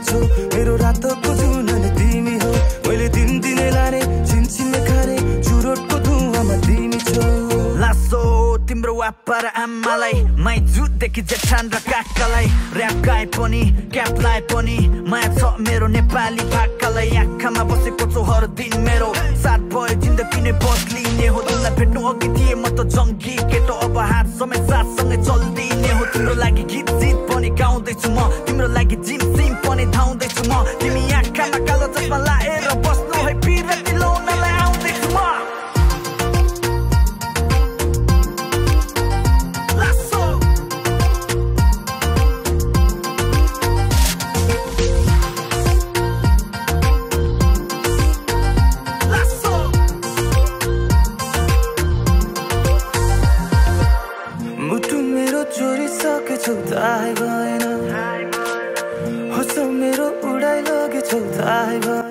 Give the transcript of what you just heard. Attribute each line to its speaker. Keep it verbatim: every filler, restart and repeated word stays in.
Speaker 1: छौ मेरो रातको जुनले तिमी हो मैले दिन दिनै लाने छिनछिनले खाने चुरोटको धुवामा तिमी छौ
Speaker 2: लासो तिम्रो वापर आमालाई माइजुदेखि जेठान र काकालाई र्याप गाए पनि क्याप लाए पनि माया छ मेरो नेपाली भाकालाई आँखामा बसेको छु हर दिन मेरो साथ भयो जिन्दगी नै बदलिने हो तिमीलाई भेट्नु अघि थिए म त जङ्गी केटो अब हात समेत साथसँगै चल्दिने हो तिम्रो लागि गीत जित पनि गाउँदैछु म तिम्रो लागि जिम सिम पनि धाउँदैछु म तिमी आँखामा कालो चस्मा लाएर बस्नु है पिर दिलाउनलाई आउँदैछु म
Speaker 1: थाहै भएन होस मेरो उडाइ लगेछौ थाहै भएन